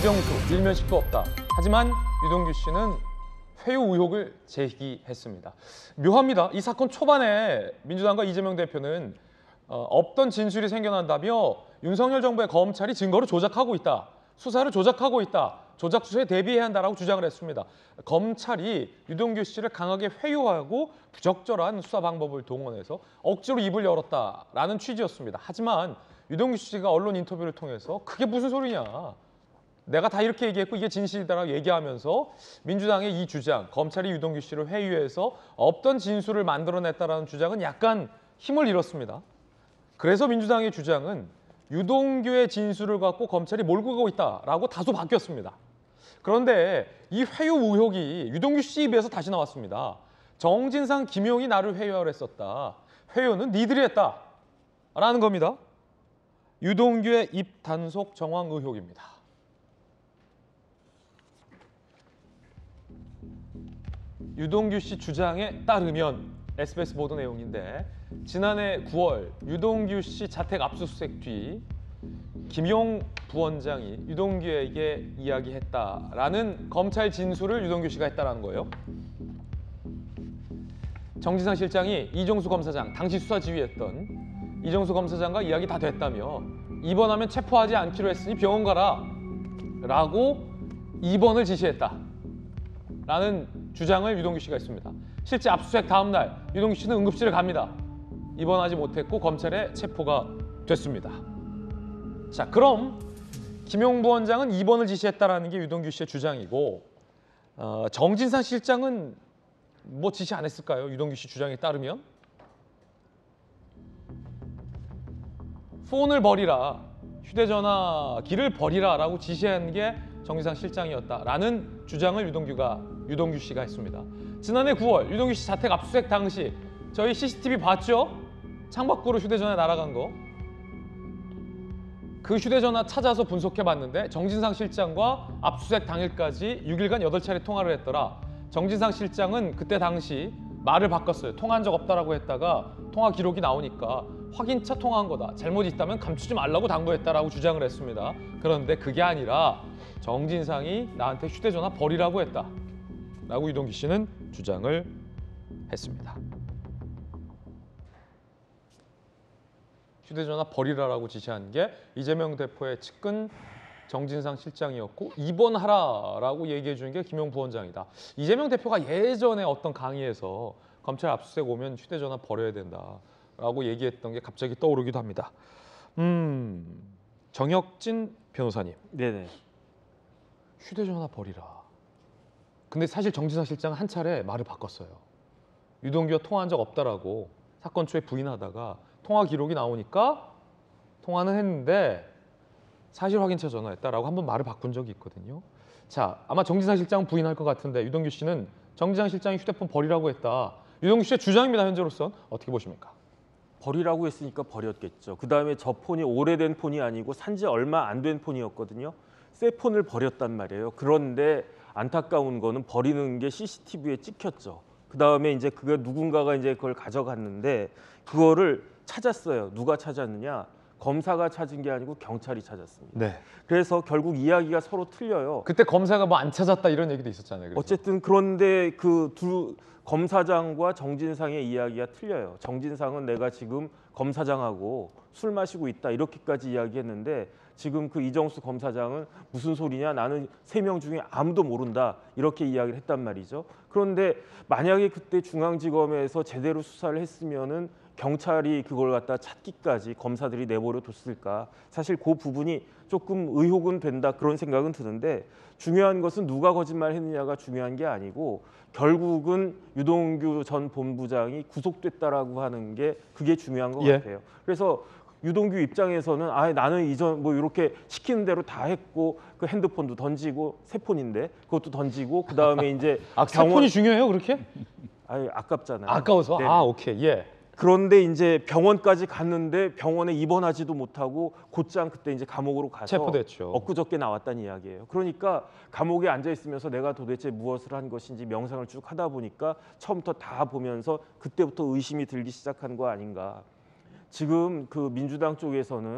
박병수 일면식도 없다. 하지만 유동규 씨는 회유 의혹을 제기했습니다. 묘합니다. 이 사건 초반에 민주당과 이재명 대표는 없던 진술이 생겨난다며 윤석열 정부의 검찰이 증거를 조작하고 있다. 수사를 조작하고 있다. 조작 수사에 대비해야 한다라고 주장을 했습니다. 검찰이 유동규 씨를 강하게 회유하고 부적절한 수사 방법을 동원해서 억지로 입을 열었다라는 취지였습니다. 하지만 유동규 씨가 언론 인터뷰를 통해서 그게 무슨 소리냐. 내가 다 이렇게 얘기했고 이게 진실이다라고 얘기하면서 민주당의 이 주장, 검찰이 유동규 씨를 회유해서 없던 진술을 만들어냈다라는 주장은 약간 힘을 잃었습니다. 그래서 민주당의 주장은 유동규의 진술을 갖고 검찰이 몰고 가고 있다라고 다소 바뀌었습니다. 그런데 이 회유 의혹이 유동규 씨 입에서 다시 나왔습니다. 정진상, 김용이 나를 회유하려 했었다. 회유는 니들이 했다라는 겁니다. 유동규의 입 단속 정황 의혹입니다. 유동규 씨 주장에 따르면 SBS 보도 내용인데 지난해 9월 유동규 씨 자택 압수수색 뒤 김용 부원장이 유동규에게 이야기했다라는 검찰 진술을 유동규 씨가 했다라는 거예요. 정진상 실장이 이정수 검사장, 당시 수사 지휘했던 이정수 검사장과 이야기 다 됐다며 입원하면 체포하지 않기로 했으니 병원 가라 라고 입원을 지시했다 라는 주장을 유동규 씨가 했습니다. 실제 압수수색 다음 날 유동규 씨는 응급실을 갑니다. 입원하지 못했고 검찰에 체포가 됐습니다. 자, 그럼 김용 부원장은 입원을 지시했다라는 게 유동규 씨의 주장이고 정진상 실장은 뭐 지시 안 했을까요? 유동규 씨 주장에 따르면 폰을 버리라, 휴대전화기를 버리라라고 지시한 게 정진상 실장이었다라는 주장을 유동규 씨가 했습니다. 지난해 9월 유동규 씨 자택 압수수색 당시 저희 CCTV 봤죠? 창밖으로 휴대전화 날아간 거. 그 휴대전화 찾아서 분석해봤는데 정진상 실장과 압수수색 당일까지 6일간 8차례 통화를 했더라. 정진상 실장은 그때 당시 말을 바꿨어요. 통화한 적 없다라고 했다가 통화 기록이 나오니까 확인차 통화한 거다. 잘못이 있다면 감추지 말라고 당부했다라고 주장을 했습니다. 그런데 그게 아니라 정진상이 나한테 휴대전화 버리라고 했다 라고 유동규 씨는 주장을 했습니다. 휴대전화 버리라라고 지시한 게 이재명 대표의 측근 정진상 실장이었고 입원하라라고 얘기해 준 게 김용 부원장이다. 이재명 대표가 예전에 어떤 강의에서 검찰 압수수색 오면 휴대전화 버려야 된다라고 얘기했던 게 갑자기 떠오르기도 합니다. 정혁진 변호사님. 네네. 휴대전화 버리라. 근데 사실 정진상 실장은 한 차례 말을 바꿨어요. 유동규와 통화한 적 없다라고 사건 초에 부인하다가 통화 기록이 나오니까 통화는 했는데 사실 확인차 전화했다라고 한번 말을 바꾼 적이 있거든요. 자, 아마 정진상 실장은 부인할 것 같은데 유동규 씨는 정진상 실장이 휴대폰 버리라고 했다. 유동규 씨의 주장입니다. 현재로선 어떻게 보십니까? 버리라고 했으니까 버렸겠죠. 그다음에 저 폰이 오래된 폰이 아니고 산지 얼마 안 된 폰이었거든요. 새 폰을 버렸단 말이에요. 그런데 안타까운 거는 버리는 게 CCTV에 찍혔죠. 그다음에 이제 그게 누군가가 이제 그걸 가져갔는데 그거를 찾았어요. 누가 찾았느냐? 검사가 찾은 게 아니고 경찰이 찾았습니다. 네. 그래서 결국 이야기가 서로 틀려요. 그때 검사가 뭐 안 찾았다 이런 얘기도 있었잖아요. 그래서. 어쨌든 그런데 그 두 검사장과 정진상의 이야기가 틀려요. 정진상은 내가 지금 검사장하고 술 마시고 있다 이렇게까지 이야기했는데 지금 그 이정수 검사장은 무슨 소리냐 나는 3명 중에 아무도 모른다 이렇게 이야기를 했단 말이죠. 그런데 만약에 그때 중앙지검에서 제대로 수사를 했으면은 경찰이 그걸 갖다 찾기까지 검사들이 내버려 뒀을까? 사실 그 부분이 조금 의혹은 된다 그런 생각은 드는데 중요한 것은 누가 거짓말했느냐가 중요한 게 아니고 결국은 유동규 전 본부장이 구속됐다라고 하는 게 그게 중요한 것 같아요. 그래서 유동규 입장에서는 나는 이전 뭐 이렇게 시키는 대로 다 했고 그 핸드폰도 던지고 새 폰인데 그것도 던지고 그 다음에 이제 새 폰이 중요해요 그렇게? 아깝잖아요. 아까워서? 네네. 오케이. 예. 그런데 이제 병원까지 갔는데 병원에 입원하지도 못하고 곧장 그때 이제 감옥으로 가서 체포됐죠. 엊그저께 나왔다는 이야기예요. 그러니까 감옥에 앉아 있으면서 내가 도대체 무엇을 한 것인지 명상을 쭉 하다 보니까 처음부터 다 보면서 그때부터 의심이 들기 시작한 거 아닌가. 지금 그 민주당 쪽에서는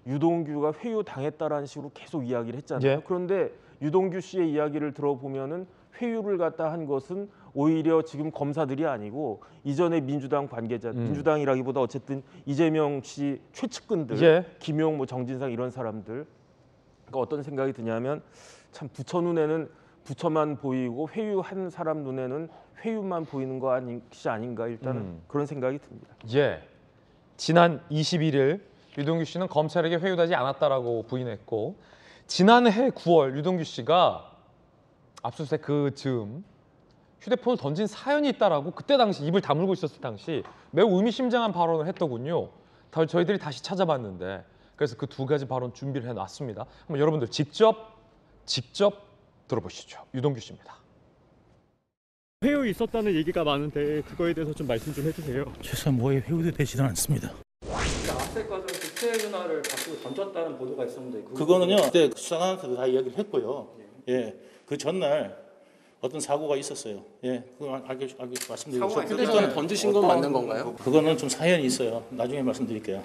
유동규가 회유당했다라는 식으로 계속 이야기를 했잖아요. 예. 그런데 유동규 씨의 이야기를 들어보면은 회유를 갖다 한 것은 오히려 지금 검사들이 아니고 이전의 민주당 관계자, 민주당이라기보다 어쨌든 이재명 씨 최측근들, 예. 김용, 뭐 정진상 이런 사람들. 그러니까 어떤 생각이 드냐면 참 부처 눈에는 부처만 보이고 회유한 사람 눈에는 회유만 보이는 것이 아닌가 일단은 그런 생각이 듭니다. 예. 지난 21일 유동규 씨는 검찰에게 회유하지 않았다라고 부인했고 지난해 9월 유동규 씨가 압수수색 그 즈음 휴대폰을 던진 사연이 있다라고 그때 당시 입을 다물고 있었을 당시 매우 의미심장한 발언을 했더군요. 저희들이 다시 찾아봤는데 그래서 그 두 가지 발언 준비를 해놨습니다. 한번 여러분들 직접 들어보시죠. 유동규 씨입니다. 회유 있었다는 얘기가 많은데 그거에 대해서 좀 말씀 좀 해주세요. 최소한 뭐에 회유도 되지는 않습니다. 압색 과정에서 수혜 윤활을 갖고 던졌다는 보도가 있었는데 그거는요, 그때 수사관한테도 다 이야기를 했고요. 예, 그 전날 어떤 사고가 있었어요. 예, 그거 알게 말씀드리고 휴대폰을 던지신 건 맞는 건가요? 그거는 좀 사연이 있어요. 나중에 말씀드릴게요.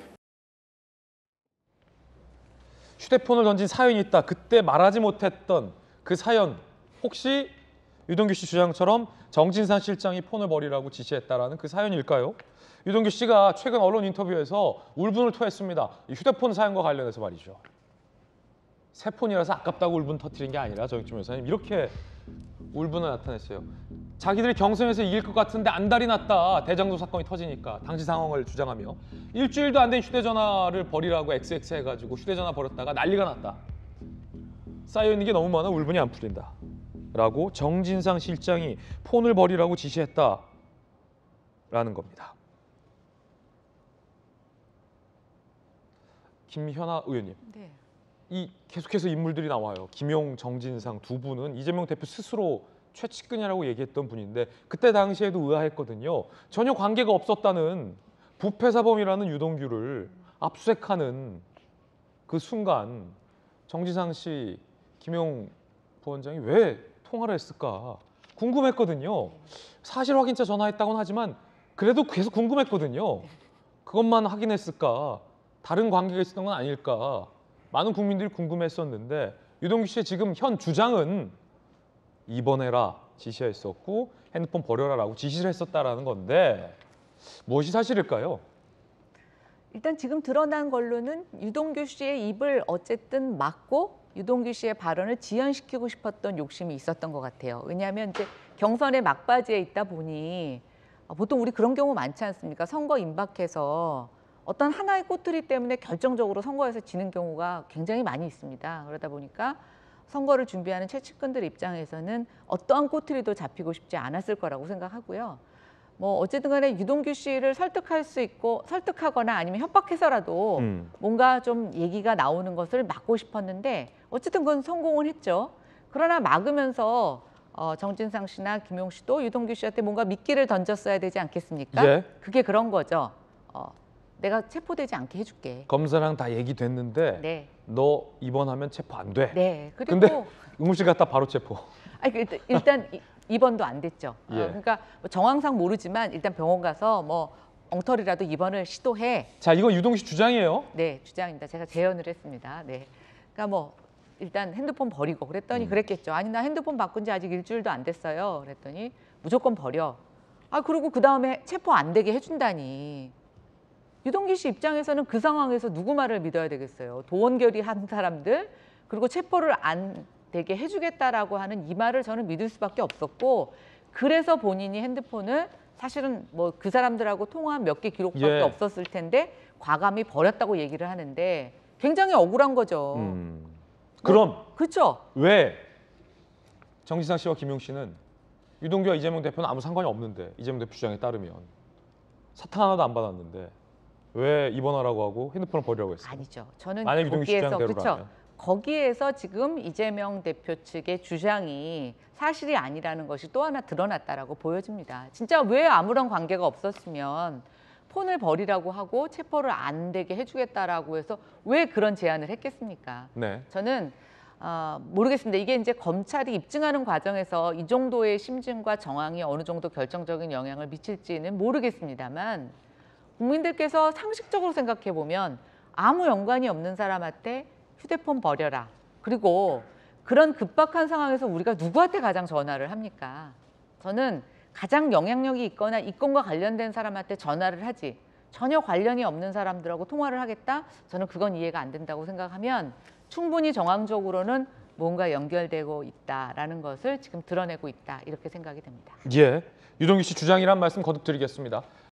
휴대폰을 던진 사연이 있다. 그때 말하지 못했던 그 사연 혹시 유동규 씨 주장처럼 정진상 실장이 폰을 버리라고 지시했다라는 그 사연일까요? 유동규 씨가 최근 언론 인터뷰에서 울분을 토했습니다. 이 휴대폰 사연과 관련해서 말이죠. 새 폰이라서 아깝다고 울분 터뜨린 게 아니라 정익준 변호사님 이렇게 울분을 나타냈어요. 자기들이 경선에서 이길 것 같은데 안달이 났다. 대장동 사건이 터지니까 당시 상황을 주장하며 일주일도 안 된 휴대전화를 버리라고 XX 해가지고 휴대전화 버렸다가 난리가 났다. 쌓여있는 게 너무 많아 울분이 안 풀린다. 라고 정진상 실장이 폰을 버리라고 지시했다라는 겁니다. 김현아 의원님. 네. 이 계속해서 인물들이 나와요. 김용, 정진상 두 분은 이재명 대표 스스로 최측근이라고 얘기했던 분인데 그때 당시에도 의아했거든요. 전혀 관계가 없었다는 부패사범이라는 유동규를 압수색하는 그 순간 정진상 씨, 김용 부원장이 왜 통화를 했을까 궁금했거든요. 사실 확인차 전화했다고는 하지만 그래도 계속 궁금했거든요. 그것만 확인했을까? 다른 관계가 있었던 건 아닐까? 많은 국민들이 궁금했었는데 유동규 씨의 지금 현 주장은 입원해라 지시했었고 핸드폰 버려라라고 지시를 했었다라는 건데 무엇이 사실일까요? 일단 지금 드러난 걸로는 유동규 씨의 입을 어쨌든 막고 유동규 씨의 발언을 지연시키고 싶었던 욕심이 있었던 것 같아요. 왜냐하면 이제 경선의 막바지에 있다 보니 보통 우리 그런 경우 많지 않습니까? 선거 임박해서 어떤 하나의 꼬투리 때문에 결정적으로 선거에서 지는 경우가 굉장히 많이 있습니다. 그러다 보니까 선거를 준비하는 최측근들 입장에서는 어떠한 꼬투리도 잡히고 싶지 않았을 거라고 생각하고요. 뭐 어쨌든 간에 유동규 씨를 설득할 수 있고 설득하거나 아니면 협박해서라도 뭔가 좀 얘기가 나오는 것을 막고 싶었는데 어쨌든 그건 성공을 했죠. 그러나 막으면서 정진상 씨나 김용 씨도 유동규 씨한테 뭔가 미끼를 던졌어야 되지 않겠습니까? 예. 그게 그런 거죠. 내가 체포되지 않게 해줄게. 검사랑 다 얘기됐는데 네. 너 입원하면 체포 안 돼. 네. 그리고 근데 응급실 갔다 바로 체포. 아니, 일단 입원도 안 됐죠. 예. 그러니까 뭐 정황상 모르지만 일단 병원 가서 뭐 엉터리라도 입원을 시도해. 자, 이건 유동규 씨 주장이에요. 네, 주장입니다. 제가 재연을 했습니다. 네. 그러니까 뭐 일단 핸드폰 버리고 그랬더니 그랬겠죠. 아니 나 핸드폰 바꾼 지 아직 일주일도 안 됐어요. 그랬더니 무조건 버려. 그리고 그 다음에 체포 안 되게 해준다니. 유동규 씨 입장에서는 그 상황에서 누구 말을 믿어야 되겠어요. 도원결의 한 사람들 그리고 체포를 안 되게 해주겠다라고 하는 이 말을 저는 믿을 수밖에 없었고 그래서 본인이 핸드폰을 사실은 뭐 그 사람들하고 통화한 몇 개 기록밖에 예. 없었을 텐데 과감히 버렸다고 얘기를 하는데 굉장히 억울한 거죠. 그럼 그렇죠. 왜 정진상 씨와 김용 씨는 유동규와 이재명 대표는 아무 상관이 없는데 이재명 대표 주장에 따르면 사탕 하나도 안 받았는데 왜 입원하라고 하고 핸드폰을 버리라고 했어요? 아니죠. 저는 만약 유동규 씨 거기에서 주장대로라면. 그렇죠. 거기에서 지금 이재명 대표 측의 주장이 사실이 아니라는 것이 또 하나 드러났다라고 보여집니다. 진짜 왜 아무런 관계가 없었으면 폰을 버리라고 하고 체포를 안 되게 해주겠다라고 해서 왜 그런 제안을 했겠습니까? 네. 저는 모르겠습니다. 이게 이제 검찰이 입증하는 과정에서 이 정도의 심증과 정황이 어느 정도 결정적인 영향을 미칠지는 모르겠습니다만 국민들께서 상식적으로 생각해 보면 아무 연관이 없는 사람한테 휴대폰 버려라. 그리고 그런 급박한 상황에서 우리가 누구한테 가장 전화를 합니까? 저는 가장 영향력이 있거나 이 건과 관련된 사람한테 전화를 하지 전혀 관련이 없는 사람들하고 통화를 하겠다? 저는 그건 이해가 안 된다고 생각하면 충분히 정황적으로는 뭔가 연결되고 있다라는 것을 지금 드러내고 있다 이렇게 생각이 됩니다. 예, 유동규 씨 주장이란 말씀 거듭 드리겠습니다.